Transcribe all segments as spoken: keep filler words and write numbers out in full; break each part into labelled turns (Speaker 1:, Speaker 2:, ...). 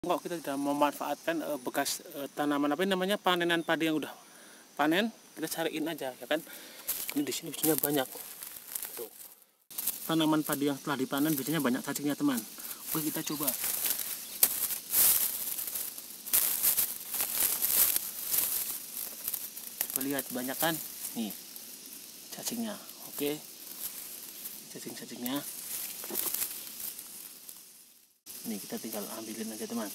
Speaker 1: Kok kita sudah memanfaatkan uh, bekas uh, tanaman apa ini namanya panenan padi yang udah panen, kita cariin aja ya kan. Ini di sini biasanya banyak. Tuh. Tanaman padi yang telah dipanen biasanya banyak cacingnya, teman. Oke, kita coba. Coba lihat, banyak kan? Nih cacingnya. Oke. Cacing-cacingnya. Nih kita tinggal ambilin aja, teman.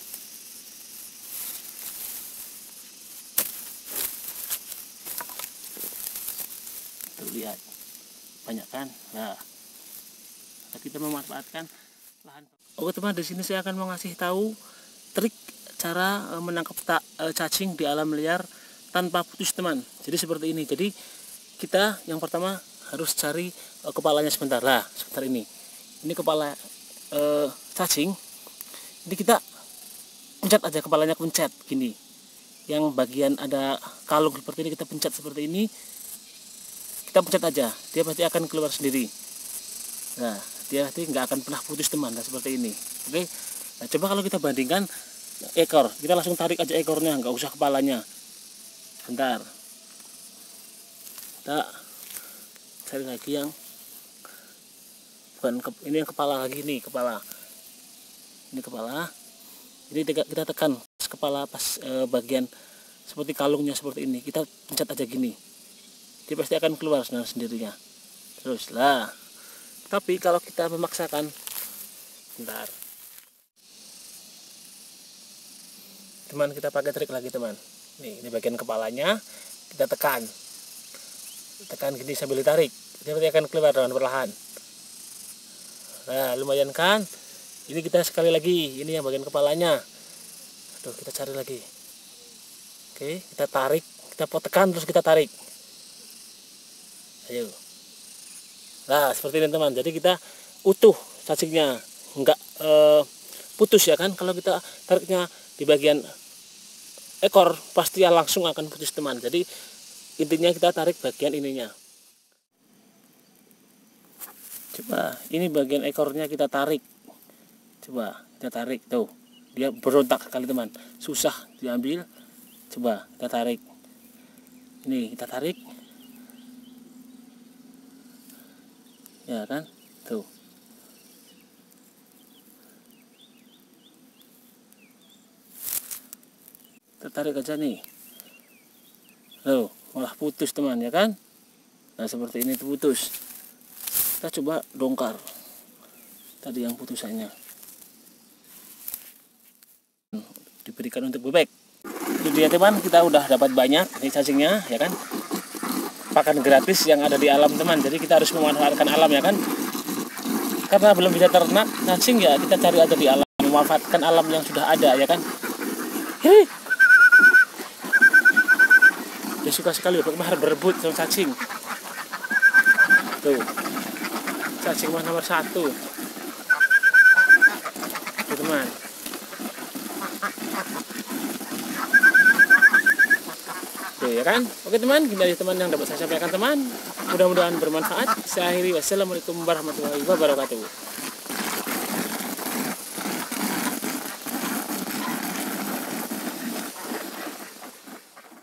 Speaker 1: Tuh lihat, banyak kan? Nah, kita memanfaatkan lahan. Oke teman, di sini saya akan mengasih tahu trik cara menangkap cacing di alam liar tanpa putus, teman. Jadi seperti ini. Jadi kita yang pertama harus cari kepalanya sebentar lah, sebentar ini. Ini kepala eh, cacing. Jadi kita pencet aja kepalanya, pencet gini. Yang bagian ada kalung seperti ini kita pencet seperti ini. Kita pencet aja, dia pasti akan keluar sendiri. Nah, dia pasti nggak akan pernah putus, teman. Nah, seperti ini. Oke. Nah, coba kalau kita bandingkan ekor, kita langsung tarik aja ekornya, nggak usah kepalanya. Bentar. Kita cari lagi yang bukan ke, ini yang kepala lagi nih, kepala. Ini kepala. Jadi kita tekan pas kepala pas e, bagian seperti kalungnya seperti ini. Kita pencet aja gini. Dia pasti akan keluar sendirinya. Terus lah. Tapi kalau kita memaksakan, bentar. Teman, kita pakai trik lagi, teman. Nih, ini bagian kepalanya, kita tekan. Tekan gini sambil ditarik. Dia pasti akan keluar dengan perlahan. Nah, lumayan kan? Ini kita sekali lagi, ini yang bagian kepalanya. Tuh, kita cari lagi. Oke, kita tarik, kita tekan terus kita tarik. Ayo. Nah, seperti ini, teman. Jadi kita utuh cacingnya, enggak eh, putus ya kan? Kalau kita tariknya di bagian ekor, pasti ya langsung akan putus, teman. Jadi intinya kita tarik bagian ininya. Coba, ini bagian ekornya kita tarik. Coba, kita tarik, tuh. Dia berontak sekali, teman. Susah diambil. Coba, kita tarik. Ini, kita tarik. Ya kan? Tuh. Kita tarik aja nih. Tuh, malah putus, teman, ya kan? Nah, seperti ini tuh putus. Kita coba dongkar. Tadi yang putusannya. Diberikan untuk bebek. Itu dia, teman, kita udah dapat banyak ini cacingnya, ya kan? Pakan gratis yang ada di alam, teman. Jadi kita harus memanfaatkan alam, ya kan? Karena belum bisa ternak cacing, ya kita cari aja di alam, memanfaatkan alam yang sudah ada, ya kan? Hei. Dia suka sekali berkemar berebut sama cacing. Tuh. Cacing nomor satu. Tuh, teman. Tuh, ya kan? Oke, teman, gini aja, teman, yang dapat saya sampaikan, teman. Mudah-mudahan bermanfaat. Saya akhiri, wassalamualaikum warahmatullahi wabarakatuh.